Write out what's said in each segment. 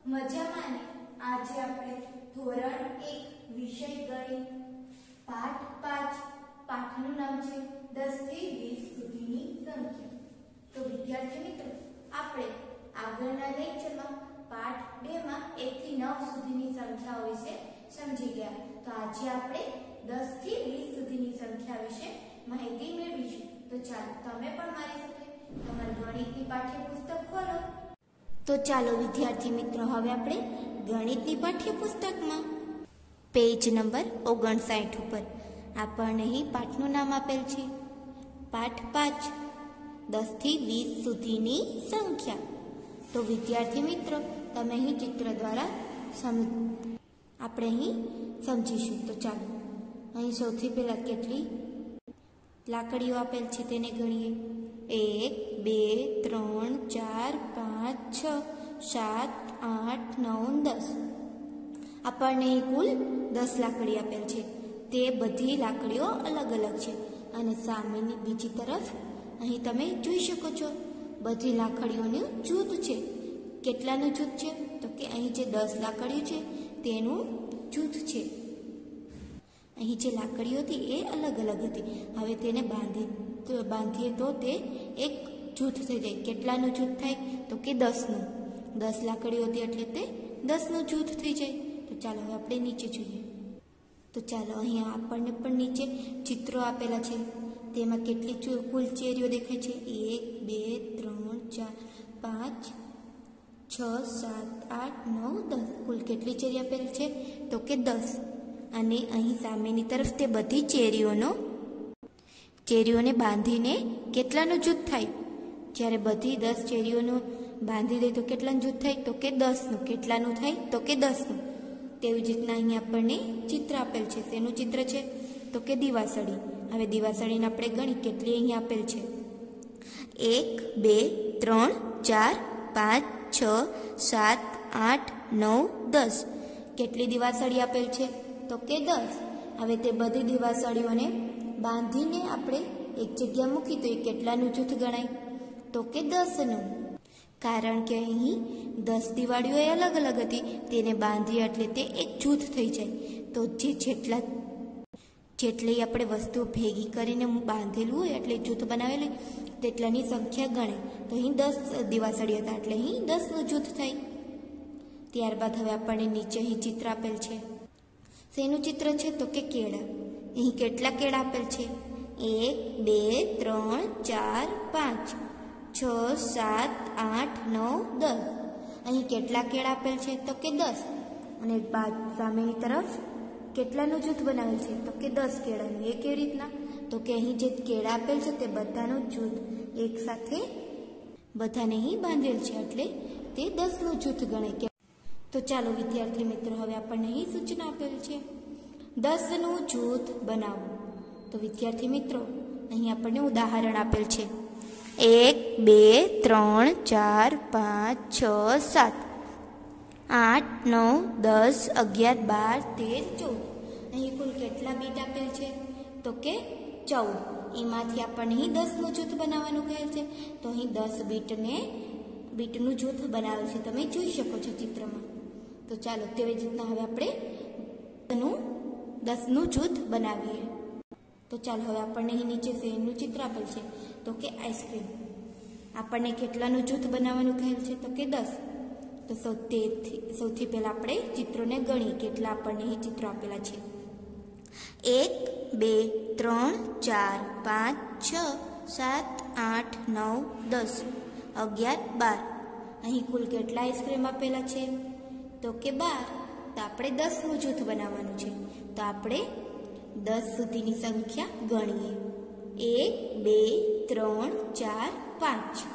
મજામાં ને? આજે આપણે ધોરણ 1 વિષય ગણિત પાઠ 5 પાઠનું નામ છે 10 થી 20 સુધીની સંખ્યા। તો વિદ્યાર્થી મિત્રો, આપણે આગળના લેક્ચરમાં પાઠ 2 માં 1 થી 9 સુધીની સંખ્યાઓ વિશે સમજી ગયા। તો આજે આપણે 10 થી 20 સુધીની સંખ્યા વિશે માહિતી મેળવીશું। તો ચાલો તમે પણ મારી સાથે તમારું ગણિતની પાઠ્યપુસ્તક ખોલો। તો ચાલો વિદ્યાર્થી મિત્રો, હવે આપણે ગણિતની પાઠ્યપુસ્તકમાં પેજ નંબર 59 ઉપર આપણને અહીં પાઠનું નામ આપેલ છે પાઠ 5 10 થી 20 સુધીની સંખ્યા। તો વિદ્યાર્થી મિત્રો, તમે અહીં ચિત્ર દ્વારા આપણે અહીં સમજીશું। તો ચાલો અહીં સૌથી પહેલા કેટલી લાકડીઓ આપેલ છે તેને ગણીએ। 1 2 3 4 5 6 7 8 9 10 આપણને કુલ 10 લાકડી આપેલ છે। તે બધી લાકડીઓ અલગ અલગ છે અને સામેની બીજી તરફ અહીં તમે જોઈ શકો છો બધી લાકડીઓનું જૂથ છે। કેટલાનું જૂથ છે? તો કે અહીં જે 10 લાકડીઓ છે તેનું જૂથ છે। અહીં જે લાકડીઓ હતી એ અલગ અલગ હતી, હવે તેને બાંધીએ તો તે એક જૂથ થઈ જાય। કેટલાનું જૂથ થાય? તો કે 10નું। 10 લાકડીઓ હતી એટલે તે 10નું જૂથ થઈ જાય। તો ચાલો હવે આપણે નીચે જોઈએ। તો ચાલો અહીંયા આપણને પણ નીચે ચિત્રો આપેલા છે, તેમાં કેટલી કુલ ચેરીઓ દેખાય છે? 1 2 3 4 5 6 7 8 9 10 કુલ કેટલી ચેરી આપેલ છે? તો કે 10। અને અહીં સામેની તરફ તે બધી ચેરીઓને બાંધીને કેટલાનું જૂથ થાય? જ્યારે બધી 10 ચેરીઓનું બાંધી દે તો કેટલાનું જૂથ થાય? તો કે 10નું। કેટલાનું થાય? તો કે 10નું। તેવી જ રીતના અહીં આપણને ચિત્ર આપેલ છે। શેનું ચિત્ર છે? તો કે દિવાસળી। હવે દિવાસળીને આપણે ગણી કેટલી અહીં આપેલ છે? 1 2 3 4 5 6 7 8 9 10 કેટલી દિવાસળી આપેલ છે? તો કે 10। હવે તે બધી દિવાસળીઓને બાંધીને આપણે એક જગ્યા મૂકી તો એ કેટલાનું જૂથ ગણાય? તો કે 10નું। કારણ કે અહીં 10 દિવાળીઓ એ અલગ અલગ હતી, તેને બાંધી એટલે તે એક જૂથ થઈ જાય। તો જેટલી આપણે વસ્તુઓ ભેગી કરીને બાંધેલું હોય એટલે જૂથ બનાવેલું તેટલાની સંખ્યા ગણે। તો અહીં 10 દિવાસળી હતા એટલે અહીં 10નું જૂથ થાય। ત્યારબાદ હવે આપણને નીચે અહીં ચિત્ર આપેલ છે। શેનું ચિત્ર છે? તો કે કેળા। અહીં કેટલા કેળા આપેલ છે? 1 2 3 4 5 6 7 8 9 10 અહીં કેટલા કેળા આપેલ છે? તો કે 10। અને સામેની તરફ કેટલાનું જૂથ બનાવેલ છે? તો કે 10 કેળાનું। એ કેવી રીતના? તો કે અહીં જે કેળા આપેલ છે તે બધાનું જૂથ એક સાથે બધાને અહીં બાંધેલ છે એટલે તે 10નું જૂથ ગણાય। તો ચાલો વિદ્યાર્થી મિત્રો, હવે આપણને અહીં સૂચના આપેલ છે 10નું જૂથ બનાવો। તો વિદ્યાર્થી મિત્રો, અહીં આપણને ઉદાહરણ આપેલ છે 1 2 3 4 5 6 7 8 9 10 11 12 13 14 અહીં કુલ કેટલા બીટ આપેલ છે? તો કે 14। એમાંથી આપણને અહીં 10નું જૂથ બનાવવાનું કહેલ છે। તો અહીં 10 બીટનું જૂથ બનાવેલ છે, તમે જોઈ શકો છો ચિત્રમાં। તો ચાલો તેવી જ રીતના હવે આપણે 10નું જૂથ બનાવીએ। તો ચાલો હવે આપણને અહીં નીચે શેનું ચિત્ર આપેલ છે? તો કે આઈસ્ક્રીમ। આપણને કેટલાનું જૂથ બનાવવાનું કહેલ છે? તો કે 10। તો સૌથી પહેલા આપણે ચિત્રોને ગણીએ કેટલા આપણને અહીં ચિત્રો આપેલા છે। 1 2 3 4 5 6 7 8 9 10 11 12 અહીં કુલ કેટલા આઈસ્ક્રીમ આપેલા છે? તો કે 12। તો આપણે 10નું જૂથ બનાવવાનું છે। તો આપણે 10 સુધીની સંખ્યા ગણીએ। 1 2 3 4 5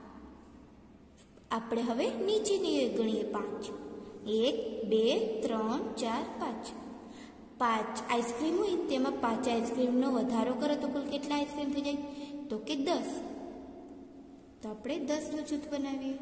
આપણે હવે નીચેની ગણીએ 5 1 2 3 4 5 આઈસ્ક્રીમ હોય તેમાં 5 આઈસ્ક્રીમનો વધારો કરો તો કુલ કેટલા આઈસ્ક્રીમ થઈ જાય? તો કે 10। તો આપણે 10નું જૂથ બનાવીએ।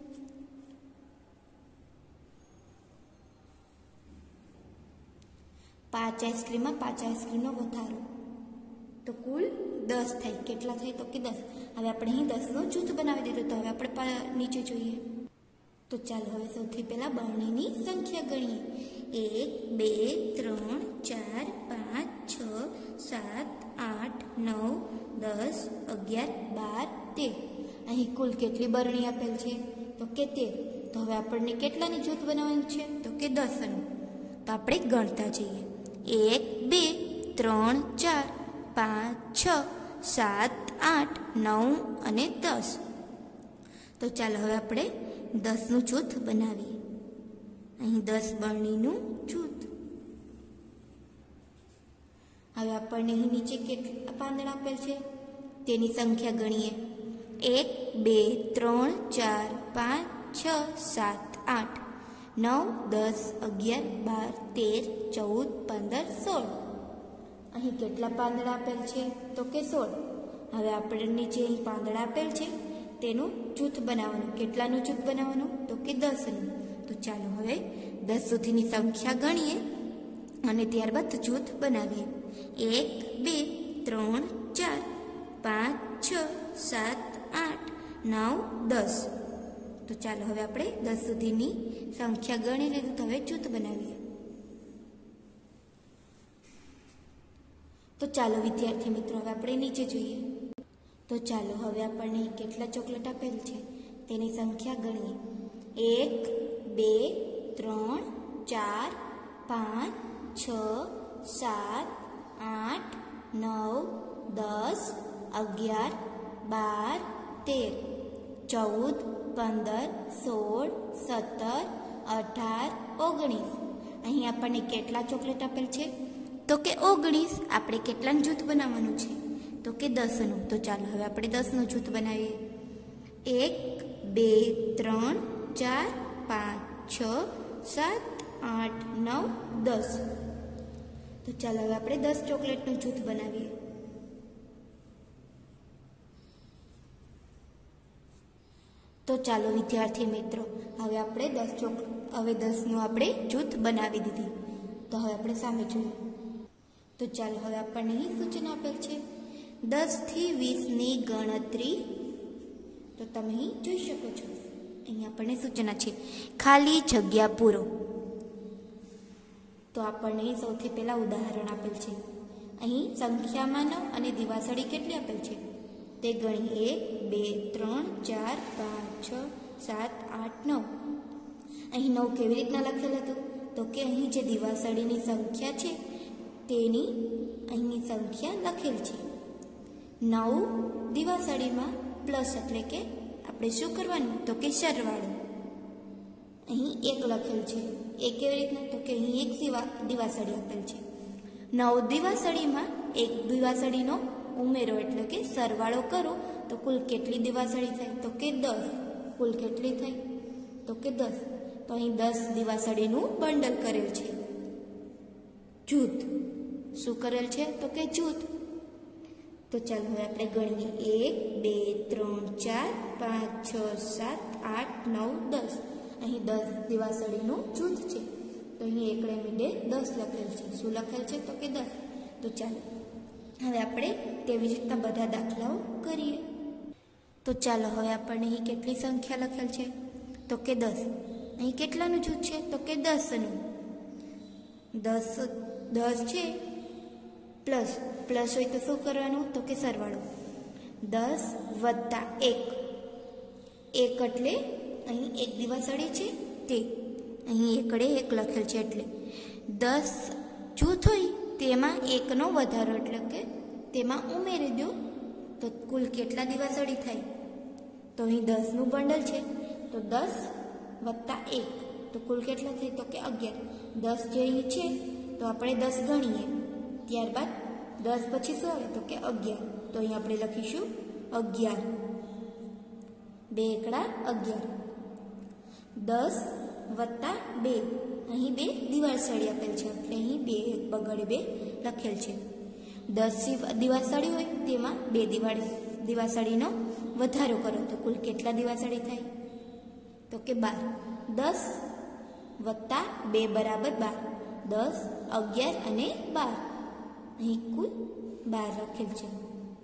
5 આઈસ્ક્રીમમાં 5 આઈસ્ક્રીમનો વધારો તો કુલ 10 થાય। કેટલા થાય? તો કે 10। હવે આપણે અહીં 10નું જૂથ બનાવી દીધું। તો હવે આપણે નીચે જોઈએ। તો ચાલો હવે સૌથી પહેલા બરણીની સંખ્યા ગણીએ. 1 2 3 4 5 6 7 8 9 10 11 12 13. અહીં કુલ કેટલી બરણી આપેલ છે? તો કે 13. તો હવે આપણને કેટલાની જૂથ બનાવવાનું છે? તો કે 10નું. તો આપણે ગણતા જઈએ. 1 2 3 4 5 6 7 8 9 અને 10. તો ચાલો હવે આપણે 10નું જૂથ બનાવીએ. અહીં 10 બરણીનું જૂથ. હવે આપણને અહીં નીચે કેટલા પાંદડા આપેલ છે તેની સંખ્યા ગણીએ. 1 2 3 4 5 6 7 8 9 10 11 12 13 14 15 16. અહીં કેટલા પાંદડા આપેલ છે? તો કે 16. હવે આપણે નીચે અહીં પાંદડા આપેલ છે તેનું જૂથ બનાવવાનું. કેટલાનું જૂથ બનાવવાનું? તો કે 10નું. તો ચાલો હવે 10 સુધીની સંખ્યા ગણીએ અને ત્યારબાદ જૂથ બનાવીએ. 1 2 3 4 5 6 7 8 9 10. તો ચાલો હવે આપણે 10 સુધીની સંખ્યા ગણી લીધું. તો હવે જૂથ બનાવીએ. તો ચાલો વિદ્યાર્થી મિત્રો હવે આપણે નીચે જોઈએ. તો ચાલો હવે આપણને કેટલા ચોકલેટ આપેલ છે તેની સંખ્યા ગણીએ. 1 2 3 4 5 6 7 8 9 10 11 12 13 14 15 16 17 18 19. અહીં આપણને કેટલા ચોકલેટ આપેલ છે? તો કે 19. આપણે કેટલાનું જૂથ બનાવવાનું છે? તો કે 10નું. તો ચાલો હવે આપણે 10નું જૂથ બનાવીએ. 1 2 3 4 5 6 7 8 9 10. તો ચાલો હવે આપણે 10 ચોકલેટનું જૂથ બનાવીએ. તો ચાલો વિદ્યાર્થી મિત્રો હવે આપણે 10નું આપણે જૂથ બનાવી દીધી. તો હવે આપણે સામે જોઈએ. તો ચાલો હવે આપણને અહીં સૂચના આપેલ છે 10 થી 20ની ગણતરી. તો તમે અહીં જોઈ શકો છો. અહીં આપણને સૂચના છે ખાલી જગ્યા પૂરો. તો આપણને સૌથી પહેલા ઉદાહરણ આપેલ છે. અહીં સંખ્યામાં 9 અને દિવાસળી કેટલી આપેલ છે તે ગણી. 1 2 3 4 5 6 7 8 9. અહીં 9 કેવી રીતના લખેલ હતું? તો કે અહીં જે દિવાસળીની સંખ્યા છે તેની અહીંની સંખ્યા લખેલ છે. 9 દિવાસળીમાં પ્લસ એટલે કે આપણે શું કરવાનું? તો કે સરવાળો. અહીં 1 લખેલ છે. એ કેવી રીતના? તો કે અહીં એક દિવાસળી આપેલ છે. 9 દિવાસળીમાં એક દિવાસળીનો ઉમેરો એટલે કે સરવાળો કરો તો કુલ કેટલી દિવાસળી થાય? તો કે 10. કુલ કેટલી થાય? તો કે 10. તો અહીં 10 દિવાસળીનું બંડલ કરેલ છે. જૂથ શું કરેલ છે? તો કે જૂથ. તો ચાલો હવે આપણે ગણીએ. 1 2 3 4 5 6 7 8 9 10. અહીં 10 દિવાસળીનું જૂથ છે. તો અહીં એકડે મીંડે 10 લખેલ છે. શું લખેલ છે? તો કે 10. તો ચાલો હવે આપણે તેવી જ રીતના બધા દાખલાઓ કરીએ. તો ચાલો હવે આપણને અહીં કેટલી સંખ્યા લખેલ છે? તો કે 10. અહીં કેટલાનું જૂથ છે? તો કે 10નું. 10 છે પ્લસ હોય તો શું કરવાનું? તો કે સરવાળો. 10 વત્તા 1. 1 એટલે અહીં એક દિવાસળી છે તે. અહીં એકડે 1 લખેલ છે એટલે 10 જૂથ હોય તેમાં 1નો વધારો એટલે કે તેમાં ઉમેરી દો તો કુલ કેટલા દિવાસળી થાય? તો અહીં 10નું બંડલ છે તો 10 વત્તા 1 તો કુલ કેટલા થાય? તો કે 11. 10 જે અહીં છે તો આપણે 10 ગણીએ. ત્યારબાદ 10 પછી શું આવે? તો કે 11. તો અહીં આપણે લખીશું 11. 2 એકડા 11. 10 વત્તા 2. અહીં 2 દિવાસળી આપેલ છે એટલે અહીં 2 બગડે 2 લખેલ છે. 10 દિવાસળી હોય તેમાં 2 દિવાસળીનો વધારો કરો તો કુલ કેટલા દિવાસળી થાય? તો કે 12. 10 વત્તા 2 બરાબર 12. 10 11 અને 12. અહીં કુલ 12 લખેલ છે.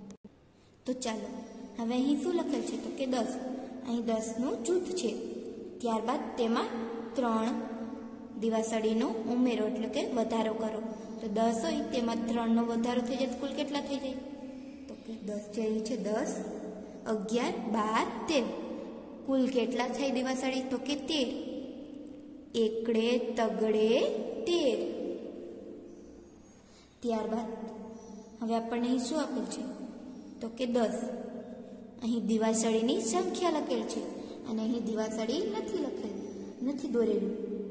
તો ચાલો હવે અહીં શું લખેલ છે? તો કે 10. અહીં 10નું જૂથ છે. ત્યારબાદ તેમાં 3 દિવાસળીનો ઉમેરો એટલે કે વધારો કરો. તો 10 હોય તેમાં 3નો વધારો થઈ જાય તો કુલ કેટલા થઈ જાય? તો કે 10 જે અહીં છે 10, 11, 12, 13. કુલ કેટલા થાય દિવાસળી? તો કે 13. એકડે તગડે 13. ત્યારબાદ હવે આપણને અહીં શું આપેલ છે? તો કે 10. અહીં દિવાસળીની સંખ્યા લખેલ છે અને અહીં દિવાસળી નથી લખેલ, નથી દોરેલું.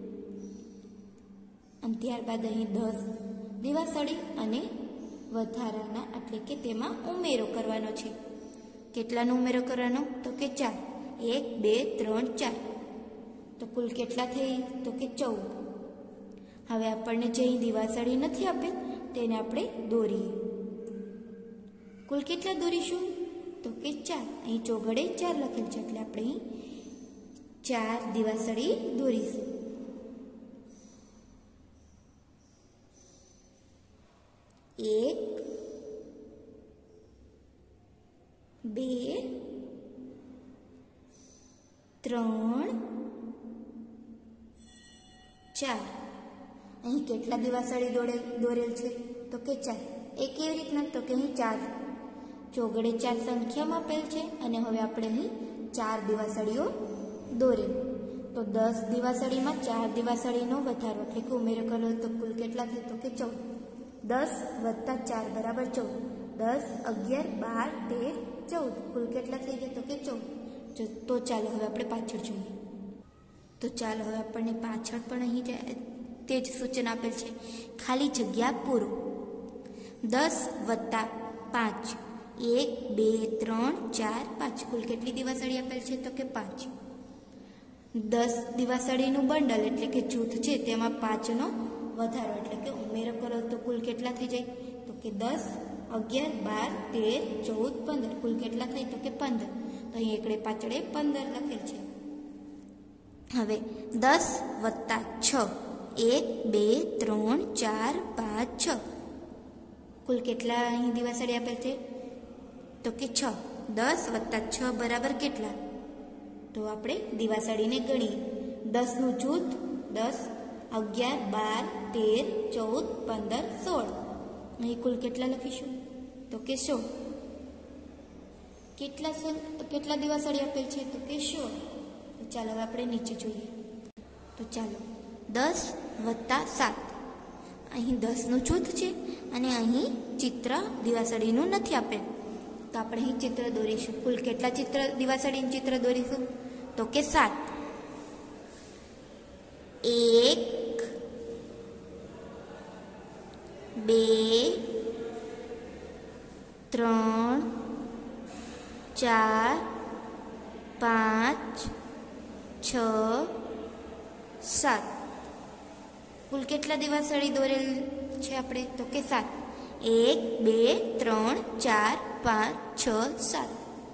અને ત્યારબાદ અહીં 10 દિવાસળી અને વધારાના એટલે કે તેમાં ઉમેરો કરવાનો છે. કેટલાનો ઉમેરો કરવાનો? તો કે 4. 1, 2, 3, 4. તો કુલ કેટલા થઈ? તો કે 14. હવે આપણને જે અહીં દિવાસળી નથી આપેલ તેને આપણે દોરીએ. કુલ કેટલા દોરીશું? તો કે 4. અહીં ચોગડે 4 લખેલ છે એટલે આપણે અહીં 4 દિવાસળી દોરીશું. 1, 2, 3, 4. અહીં કેટલા દિવાસળી દોરેલ છે? તો કે 4. એ કેવી રીતના? તો કે અહીં 4 ચોગડે 4 સંખ્યામાં આપેલ છે અને હવે આપણે અહીં 4 દિવાસળીઓ દોરેલ. તો 10 દિવાસળીમાં 4 દિવાસળીનો વધારો એટલે કે ઉમેરો કરો તો કુલ કેટલા થાય? તો કે 14. 10 વત્તા 4 બરાબર 14. 10, 11, 12, 13, 14. કુલ કેટલા થઈ ગયા? તો કે 14. તો ચાલો હવે આપણે પાછળ જોઈએ. તો ચાલો હવે આપણને પાછળ પણ અહીં તે જ સૂચન આપેલ છે, ખાલી જગ્યા પૂરો. 10 વત્તા 5, 1, 2, 3, 4, 5. કુલ કેટલી દિવાસળી આપેલ છે? તો કે 5. 10 દિવાસળીનું બંડલ એટલે કે જૂથ છે તેમાં 5નો વધારો એટલે કે ઉમેરો કરો તો કુલ કેટલા થઈ જાય? તો કે 10, 11, 12, 13, 14, 15. કુલ કેટલા થાય? તો કે 15. તો અહીં એકડે પાછળે 15 લખેલ છે. હવે 10 વત્તા 6, 1, 2, 3, 4, 5, 6. કુલ કેટલા અહીં દિવાસળી આપેલ છે? તો કે 6. 10 વત્તા 6 બરાબર કેટલા? તો આપણે દિવાસળીને ગણીએ. 10નું જૂથ 10, 11, 12, 13, 14, 15, 16. અહીં કુલ કેટલા લખીશું? તો કે 16. કેટલા દિવાસળી આપેલ છે? તો કે 16. તો ચાલો હવે આપણે નીચે જોઈએ. તો ચાલો 10 વત્તા 7. અહીં 10નું જૂથ છે અને અહીં ચિત્ર દિવાસળીનું નથી આપેલ તો આપણે અહીં ચિત્ર દોરીશું. કુલ કેટલા દિવાસળીનું ચિત્ર દોરીશું? તો કે 7. 1, 2, 3, 4, 5, 6, 7. કુલ કેટલા દિવાસળી દોરેલ છે આપણે? તો કે 7. 1, 2, 3, 4, 5, 6, 7.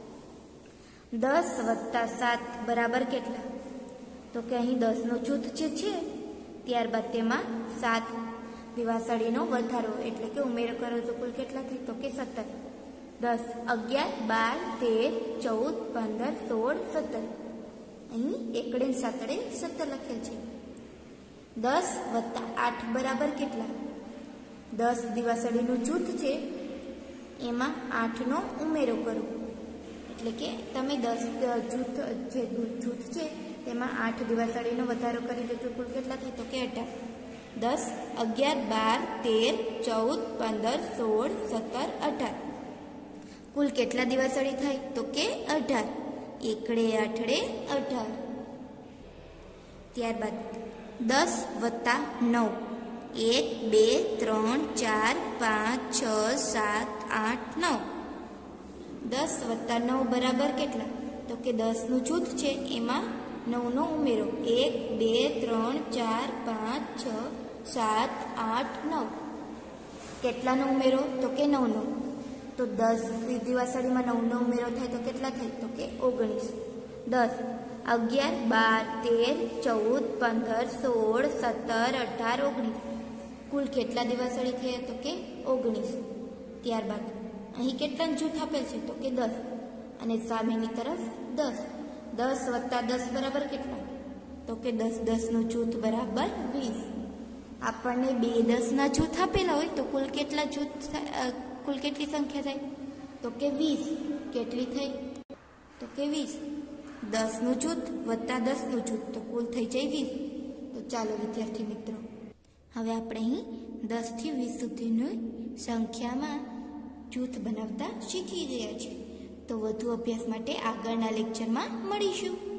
10 વત્તા 7 બરાબર કેટલા? તો કે અહીં 10નો જૂથ જે છે ત્યારબાદ તેમાં 7 દિવાસળીનો વધારો એટલે કે ઉમેરો કરો તો કુલ કેટલા થાય? તો કે 17. 10, 11, 12, 13, 14, 15, 16, 17. અહીં એકડે સાતડે 17 લખેલ છે. 10 વત્તા 8 બરાબર કેટલા? 10 દિવાસળીનું જૂથ છે એમાં 8નો ઉમેરો કરો એટલે કે તમે 10 જૂથ છે તેમાં 8 દિવાસળીનો વધારો કરી દો તો કુલ કેટલા થાય? તો કે 18. 10, 11, 12, 13, 14, 15, 16, 17, 18. કુલ કેટલા દિવાસળી થાય? તો કે 18. એકડે આઠડે 18. ત્યારબાદ 10 વત્તા 9. 1, 2, 3, 4, 5, 6, 7, 8, 9. 10 વત્તા 9 બરાબર કેટલા? તો કે 10નું જૂથ છે એમાં 9નો ઉમેરો. 1, 2, 3, 4, 5, 6, 7, 8, 9. કેટલાનો ઉમેરો? તો કે 9નો. તો 10 દિવાસળીમાં 9નો ઉમેરો થાય તો કેટલા થાય? તો કે 19. 10, 11, 12, 13, 14, 15, 16, 17, 18, 19. કુલ કેટલા દિવાસળી થયા? તો કે 19. ત્યારબાદ અહીં કેટલાનું જૂથ આપેલ છે? તો કે 10 અને સામેની તરફ 10. 10 વત્તા 10 બરાબર કેટલા? તો કે 10 10નું જૂથ બરાબર 20. આપણને 2 10ના જૂથ આપેલા હોય તો કુલ કેટલા જૂથ કુલ કેટલી સંખ્યા થાય? તો કે 20. કેટલી થઈ? તો કે 20. 10નું જૂથ વત્તા 10નું જૂથ તો કુલ થઈ જાય 20. તો ચાલો વિદ્યાર્થી મિત્રો, હવે આપણે અહીં 10 થી 20 સુધીની સંખ્યામાં જૂથ બનાવતા શીખી ગયા છે. તો વધુ અભ્યાસ માટે આગળના લેક્ચરમાં મળીશું.